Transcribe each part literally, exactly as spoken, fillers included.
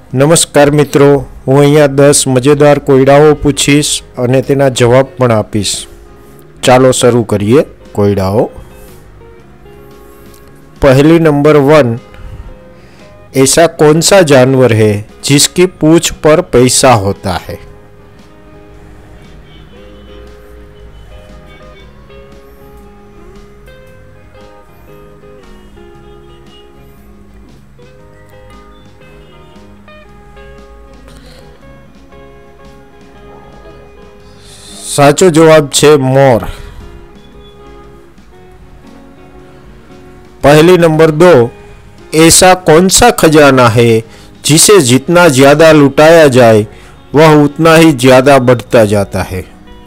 નમસ્કાર મિત્રો, હું અહીંયા દસ મજેદાર કોયડાઓ પૂછીશ અને તેના જવાબ પણ આપીશ. ચાલો શરૂ કરીએ. कोयडाओ. पहली नंबर वन, ऐसा कौन सा जानवर है जिसकी पूंछ पर पैसा होता है? साचो जवाब छे मोर. पहली नंबर दो, ऐसा कौन सा खजाना है जिसे जितना ज्यादा लुटाया जाए वह उतना ही ज्यादा बढ़ता जाता है?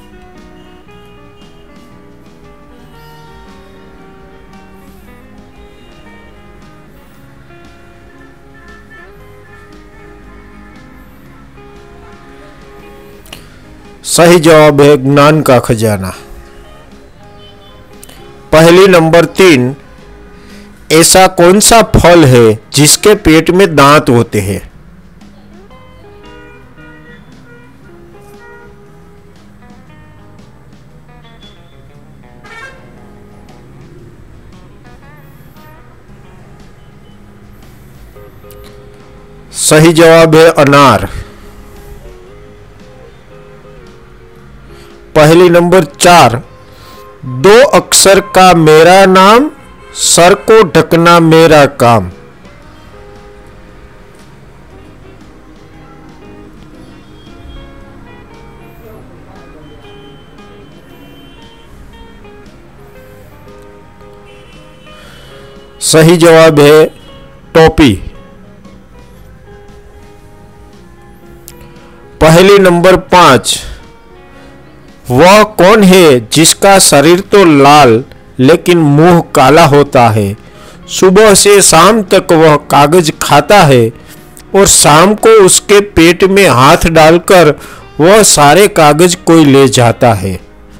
सही जवाब है ज्ञान का खजाना. पहली नंबर तीन, ऐसा कौन सा फल है जिसके पेट में दांत होते हैं? सही जवाब है अनार. पहली नंबर चार, दो अक्षर का मेरा नाम, सर को ढकना मेरा काम. सही जवाब है टोपी. पहली नंबर पांच, वह कौन है जिसका शरीर तो लाल लेकिन मुंह काला होता है? सुबह से शाम तक वह कागज खाता है और शाम को उसके पेट में हाथ डालकर वह सारे कागज कोई ले जाता है.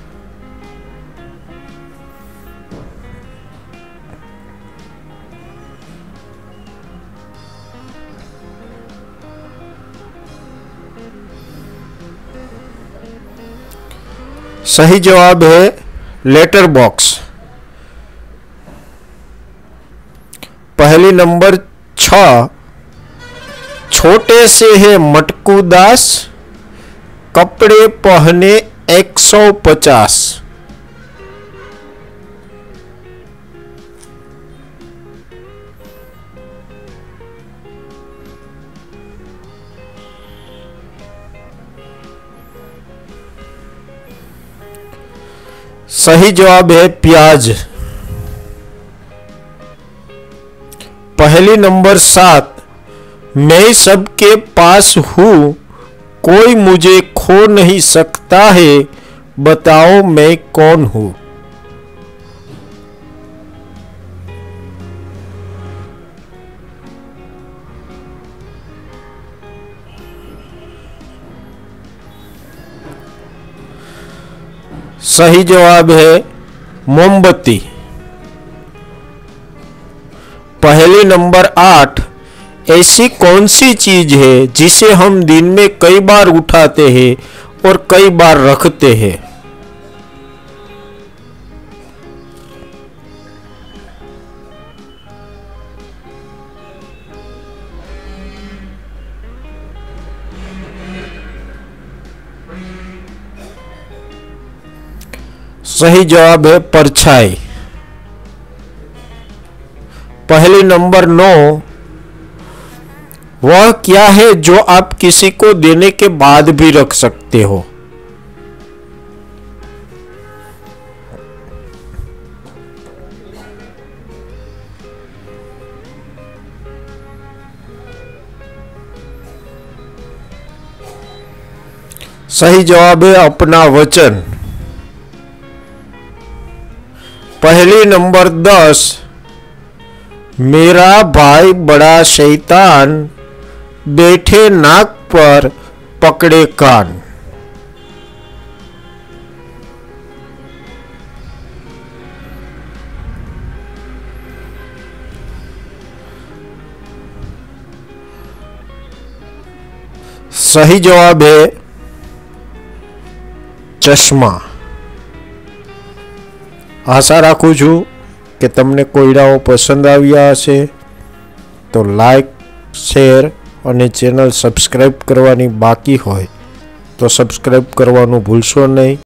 सही जवाब है लेटर बॉक्स. पहली नंबर छह, छोटे से है मटकू दास, कपड़े पहने एक सौ पचास. सही जवाब है प्याज. पहली नंबर सात, मैं सबके पास हूं, कोई मुझे खो नहीं सकता है, बताओ मैं कौन हूं? सही जवाब है मोमबत्ती. पहली नंबर आठ, ऐसी कौन सी चीज है जिसे हम दिन में कई बार उठाते हैं और कई बार रखते हैं? सही जवाब है परछाई. पहली नंबर नौ, वह क्या है जो आप किसी को देने के बाद भी रख सकते हो? सही जवाब है अपना वचन. पहली नंबर दस, मेरा भाई बड़ा शैतान, बैठे नाक पर पकड़े कान. सही जवाब है चश्मा। आशा राखું છું કે તમને કોયડાઓ પસંદ આવ્યા હશે। તો લાઈક, શેર અને ચેનલ સબસ્ક્રાઈબ કરવાની બાકી હોય તો સબસ્ક્રાઈબ કરવાનું ભૂલશો નહીં।